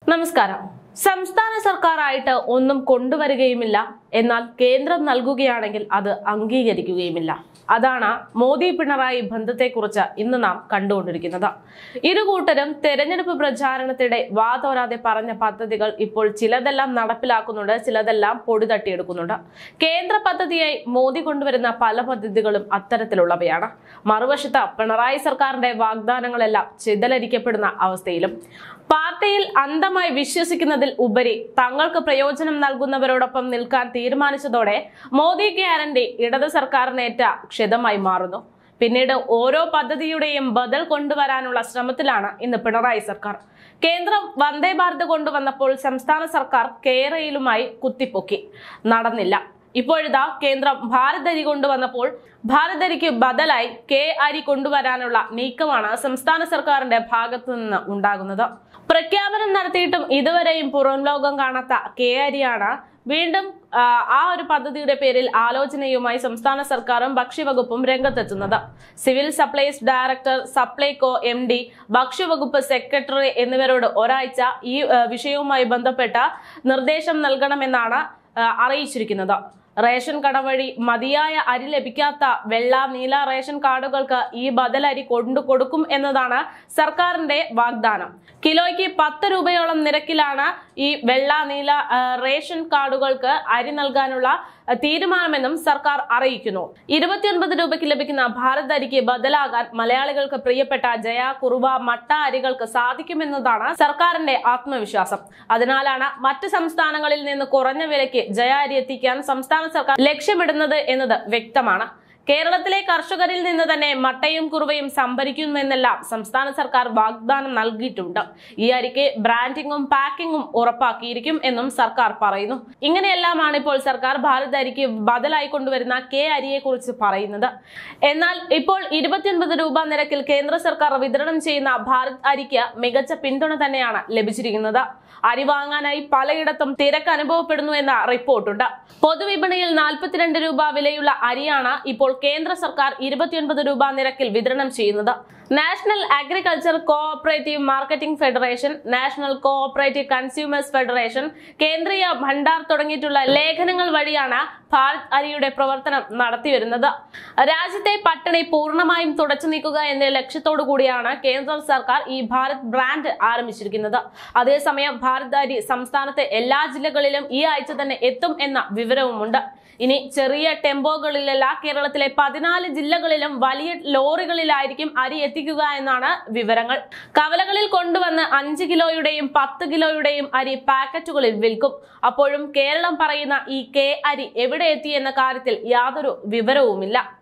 നമസ്കാരം. സംസ്ഥാന സർക്കാരായിട്ട് ഒന്നും കൊണ്ടുവരികയുമില്ല, എന്നാൽ കേന്ദ്രം നൽകുകയാണെങ്കിൽ അത് അംഗീകരിക്കുകയുമില്ല. അതാണ് മോദി പിണറായി ബന്ധത്തെക്കുറിച്ച് ഇന്ന് നാം കണ്ടുകൊണ്ടിരിക്കുന്നത്. ഇരുകൂട്ടരും തെരഞ്ഞെടുപ്പ് പ്രചാരണത്തിനിടെ വാതോരാതെ പറഞ്ഞ പദ്ധതികൾ ഇപ്പോൾ ചിലതെല്ലാം നടപ്പിലാക്കുന്നുണ്ട്, ചിലതെല്ലാം പൊടി തട്ടിയെടുക്കുന്നുണ്ട്. കേന്ദ്ര പദ്ധതിയായി മോദി കൊണ്ടുവരുന്ന പല പദ്ധതികളും അത്തരത്തിലുള്ളവയാണ്. മറുവശത്ത് പിണറായി സർക്കാരിന്റെ വാഗ്ദാനങ്ങളെല്ലാം ചിതലരിക്കപ്പെടുന്ന അവസ്ഥയിലും പാർട്ടിയിൽ അന്ധമായി വിശ്വസിക്കുന്നതിൽ ഉപരി തങ്ങൾക്ക് പ്രയോജനം നൽകുന്നവരോടൊപ്പം നിൽക്കാൻ തീരുമാനിച്ചതോടെ മോദി ഗ്യാരണ്ടി ഇടത് സർക്കാരിനേറ്റ ക്ഷതമായി മാറുന്നു. പിന്നീട് ഓരോ പദ്ധതിയുടെയും ബദൽ കൊണ്ടുവരാനുള്ള ശ്രമത്തിലാണ് ഇന്ന് പിണറായി സർക്കാർ. കേന്ദ്രം വന്ദേ ഭാരത് കൊണ്ടുവന്നപ്പോൾ സംസ്ഥാന സർക്കാർ കേരളയിലുമായി കുത്തിപ്പൊക്കി, നടന്നില്ല. ഇപ്പോഴിതാ കേന്ദ്രം ഭാരത് അരി കൊണ്ടുവന്നപ്പോൾ ഭാരത് അരിക്ക് ബദലായി കെ അരി കൊണ്ടുവരാനുള്ള നീക്കമാണ് സംസ്ഥാന സർക്കാരിന്റെ ഭാഗത്തു നിന്ന് ഉണ്ടാകുന്നത്. പ്രഖ്യാപനം നടത്തിയിട്ടും ഇതുവരെയും പുറം ലോകം കാണാത്ത കെ അരിയാണ് വീണ്ടും ആ ഒരു പദ്ധതിയുടെ പേരിൽ ആലോചനയുമായി സംസ്ഥാന സർക്കാരും ഭക്ഷ്യവകുപ്പും രംഗത്തെത്തുന്നത്. Civil supplies director, Supplyco MD, ഭക്ഷ്യവകുപ്പ് സെക്രട്ടറി എന്നിവരോട് ഒരാഴ്ച ഈ വിഷയവുമായി ബന്ധപ്പെട്ട നിർദ്ദേശം നൽകണമെന്നാണ് അറിയിച്ചിരിക്കുന്നത്. റേഷൻ കട വഴി മതിയായ അരി ലഭിക്കാത്ത വെള്ള, നീല റേഷൻ കാർഡുകൾക്ക് ഈ ബദൽ അരി കൊടുക്കും എന്നതാണ് സർക്കാരിന്റെ വാഗ്ദാനം. കിലോയ്ക്ക് 10 രൂപയോളം നിരക്കിലാണ് ഈ വെള്ള, നീല റേഷൻ കാർഡുകൾക്ക് അരി നൽകാനുള്ള തീരുമാനമെന്നും സർക്കാർ അറിയിക്കുന്നു. 29 രൂപയ്ക്ക് ലഭിക്കുന്ന ഭാരത് അരിക്ക് ബദലാകാൻ മലയാളികൾക്ക് പ്രിയപ്പെട്ട ജയ, കുറുവ, മട്ട അരികൾക്ക് സാധിക്കുമെന്നതാണ് സർക്കാരിന്റെ ആത്മവിശ്വാസം. അതിനാലാണ് മറ്റ് സംസ്ഥാനങ്ങളിൽ നിന്ന് കുറഞ്ഞ വിലയ്ക്ക് ജയ അരി എത്തിക്കാൻ സംസ്ഥാന സർക്കാർ ലക്ഷ്യമിടുന്നത് എന്നത് വ്യക്തമാണ്. കേരളത്തിലെ കർഷകരിൽ നിന്ന് തന്നെ മട്ടയും കുറുവയും സംഭരിക്കുമെന്നെല്ലാം സംസ്ഥാന സർക്കാർ വാഗ്ദാനം നൽകിയിട്ടുണ്ട്. ഈ അരിക്ക് ബ്രാൻഡിങ്ങും പാക്കിങ്ങും ഉറപ്പാക്കിയിരിക്കും എന്നും സർക്കാർ പറയുന്നു. ഇങ്ങനെയെല്ലാമാണ് ഇപ്പോൾ സർക്കാർ ഭാരത് അരിക്ക് ബദലായി കൊണ്ടുവരുന്ന കെ അരിയെ കുറിച്ച് പറയുന്നത്. എന്നാൽ ഇപ്പോൾ 29 രൂപ നിരക്കിൽ കേന്ദ്ര സർക്കാർ വിതരണം ചെയ്യുന്ന ഭാരത് അരിക്ക് മികച്ച പിന്തുണ തന്നെയാണ് ലഭിച്ചിരിക്കുന്നത്. അരി വാങ്ങാനായി പലയിടത്തും തിരക്ക് അനുഭവപ്പെടുന്നു എന്ന റിപ്പോർട്ടുണ്ട്. പൊതുവിപണിയിൽ 42 രൂപ വിലയുള്ള അരിയാണ് ഇപ്പോൾ കേന്ദ്ര സർക്കാർ 29 രൂപ നിരക്കിൽ വിതരണം ചെയ്യുന്നത്. National agriculture cooperative marketing federation, national cooperative consumers federation, Kendriya Bhandar തുടങ്ങിയിട്ടുള്ള ലേഖനങ്ങൾ വഴിയാണ് ഭാരത് അരിയുടെ പ്രവർത്തനം നടത്തിവരുന്നത്. രാജ്യത്തെ പട്ടിണി പൂർണ്ണമായും തുടച്ചു നീക്കുക എന്ന ലക്ഷ്യത്തോടു കൂടിയാണ് കേന്ദ്ര സർക്കാർ ഈ ഭാരത് ബ്രാൻഡ് ആരംഭിച്ചിരിക്കുന്നത്. അതേസമയം ഭാരത് അരി സംസ്ഥാനത്തെ എല്ലാ ജില്ലകളിലും ഈ ആഴ്ച തന്നെ എത്തും എന്ന വിവരവുമുണ്ട്. ഇനി ചെറിയ ടെമ്പോകളിലല്ല, കേരളത്തിലെ 14 ജില്ലകളിലും വലിയ ലോറികളിലായിരിക്കും അരി എത്തിക്കുക എന്നാണ് വിവരങ്ങൾ. കവലകളിൽ കൊണ്ടുവന്ന് 5 കിലോയുടെയും 10 കിലോയുടെയും അരി പാക്കറ്റുകളിൽ വിൽക്കും. അപ്പോഴും കേരളം പറയുന്ന ഈ കെ അരി എവിടെ എത്തി എന്ന കാര്യത്തിൽ യാതൊരു വിവരവുമില്ല.